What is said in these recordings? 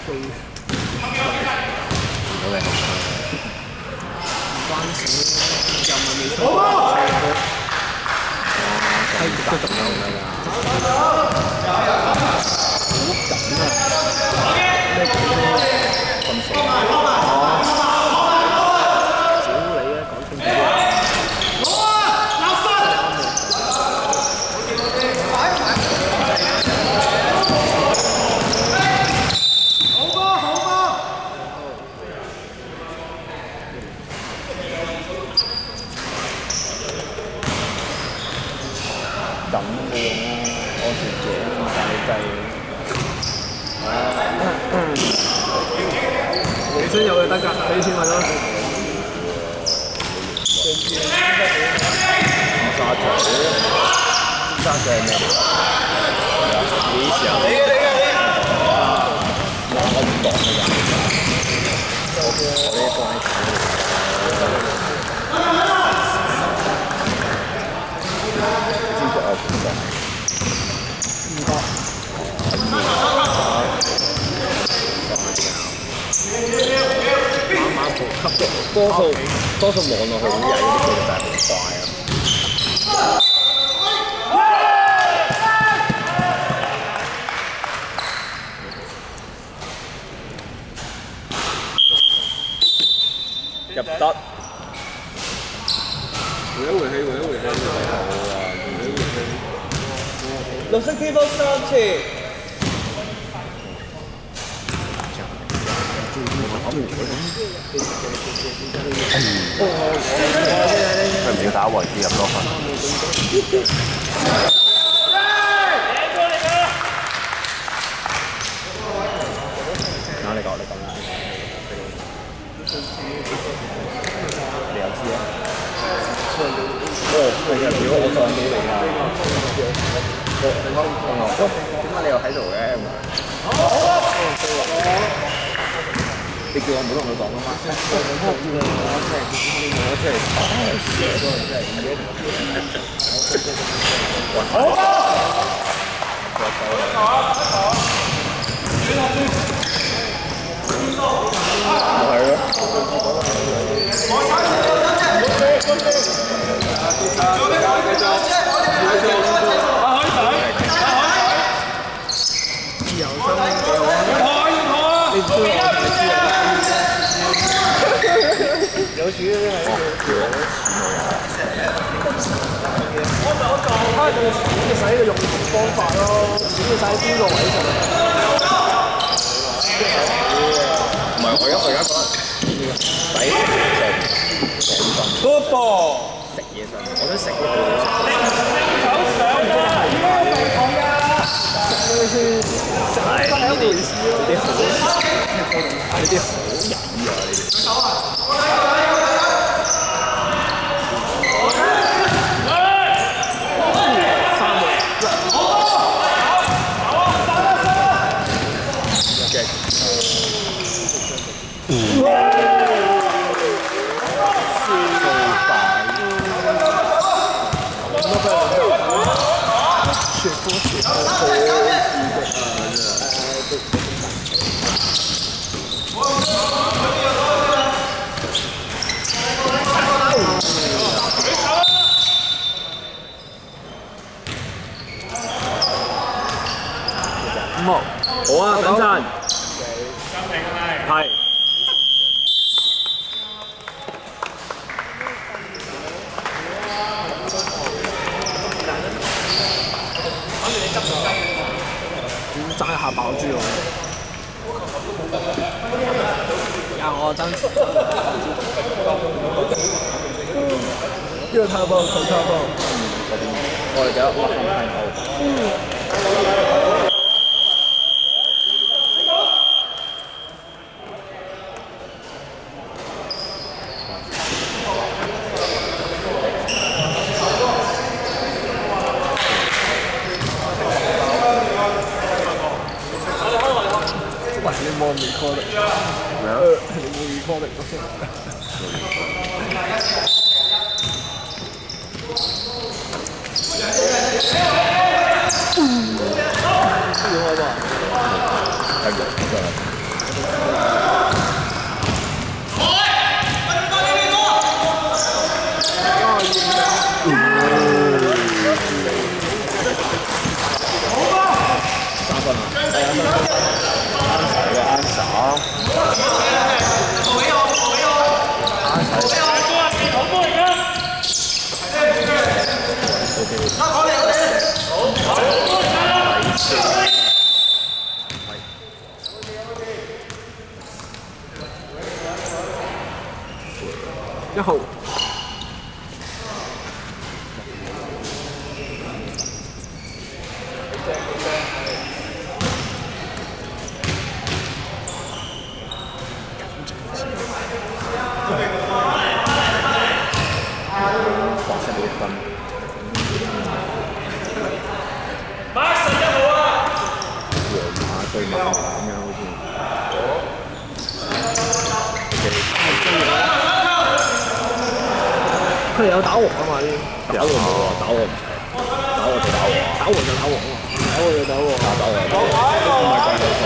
有嘅。 唔關事，又唔係未出。 都仲有㗎。 咩咁熟？哦，少你啊，講清楚啲。 咁冇用啦，安全者但係計。 你想有就得㗎，俾錢咪得。 沙仔係咩嚟㗎？幾時啊？我唔講㗎，我呢放喺知咗我唔講。 唔覺。馬步級多數望落去好曳嗰啲，其實就係好快啊！入得，回一回氣，好啊，綠色 K 波3次。 佢唔要打位置入多分。嗱，你講啦。你又知啊？係啊！如果我撞到你啊！點解你又喺度嘅？你叫我唔好同佢講啊嘛！ 有鼠咧喺度。睇下佢點使嘅用方法咯，點使邊個位上？ 唔係，我而家覺得使成分。食嘢上，我想食嗰個。係呢啲好曳啊！你哋。好啊，等陣。係。爭一下爆豬我。我爭。呢個太棒，太棒。我哋有畫面睇好。 你冇 recording 咩啊？你冇 recording 咯。要開噃。 係嘅， 安啥？ 1號。 對馬咁樣好似。 佢哋有打王啊嘛啲。 打王冇啊，打王唔齊，打王就打王， 打王就打王啊，打王就打王， 打王。唔係怪佢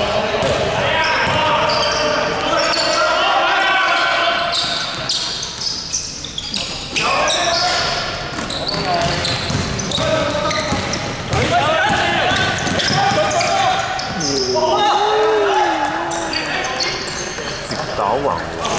打王。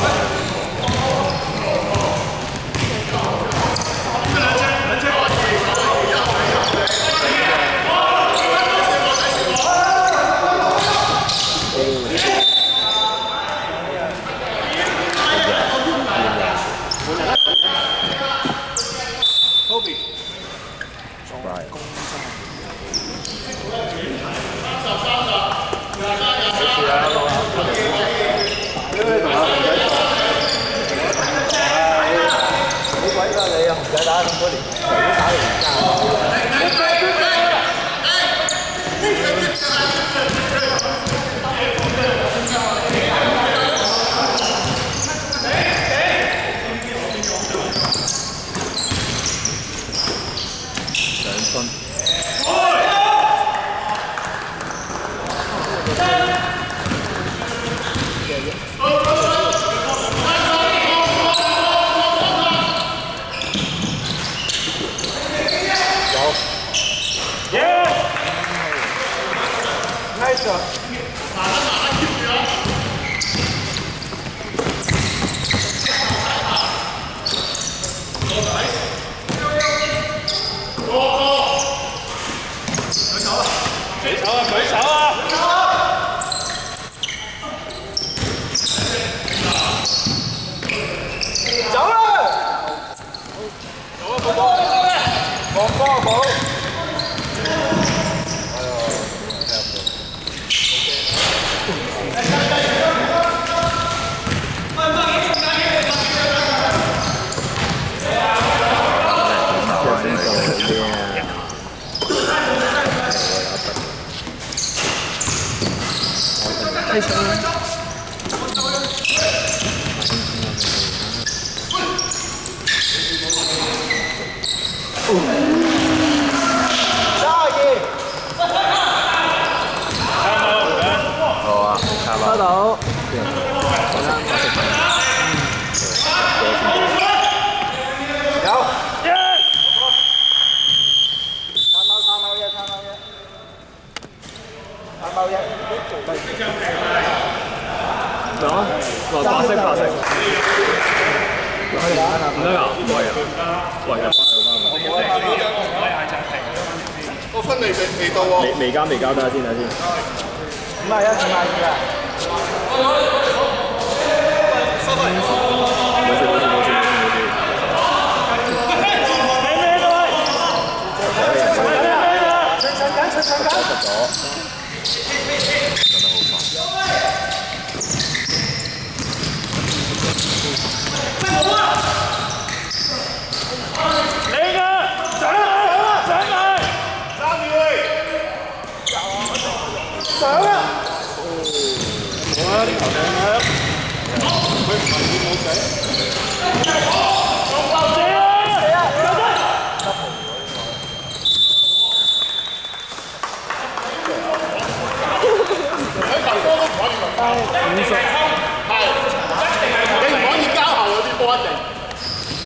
打咁多年，打到而家。2分。太强了！ 好啊， 收到。白色。唔得㗎，喂啊！ 個分未到喎。 未交，等下先。 51啊！ 收埋。 冇事。 50。